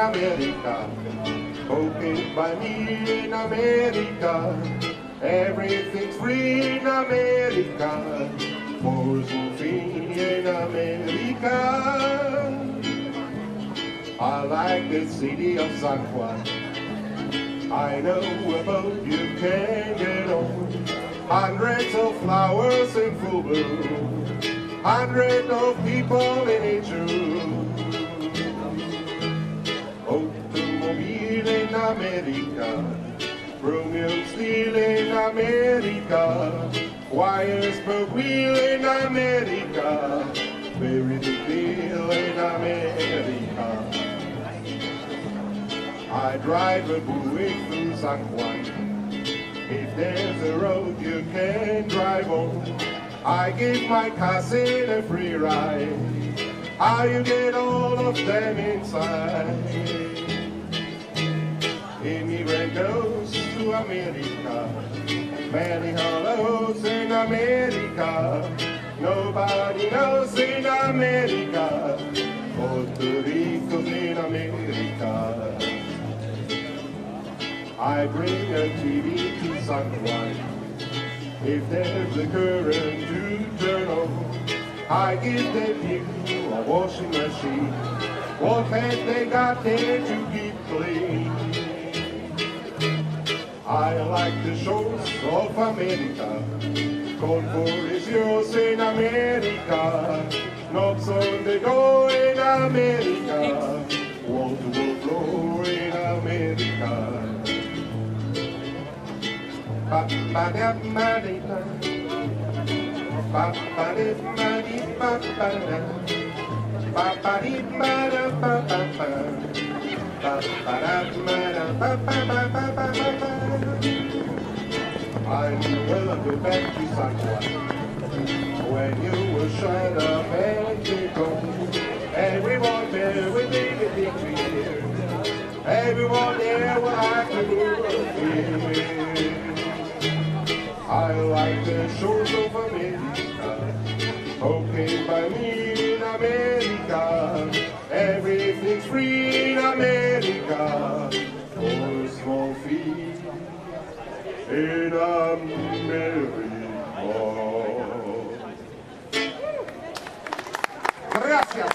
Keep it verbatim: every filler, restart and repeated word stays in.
America, spoken by me in America. Everything's free in America, more's no fee in America. I like the city of San Juan. I know a boat you can get on. Hundreds of flowers in full bloom, hundreds of people in each room. Automobile in America, chromium steel in America, wires per wheel in America, very big deal in America. I drive a Buick through San Juan. If there's a road you can drive on, I give my cousin a free ride. How you get all of them inside? Immigrant goes to America, many hollows in America. Nobody knows in America, Puerto Rico's in America. I bring a T V to San Juan. If there's a current to turn on, I give them you a washing machine. What have they got there to keep clean? I like the shores of America. Concord is yours in America. Knocks on the door in America. Water will flow in America. Ba ba da ba dee da, ba ba dee ba dee ba ba da, ba ba dee ba da ba ba ba, ba ba da ba da ba ba ba ba ba ba. I will go back to San Juan when you were shut up and you go. Everyone there will be a big cheer. Everyone there will have to do. I like the shores of America, spoken by me in America. Everything's free in America, for a small fee in America. Gracias.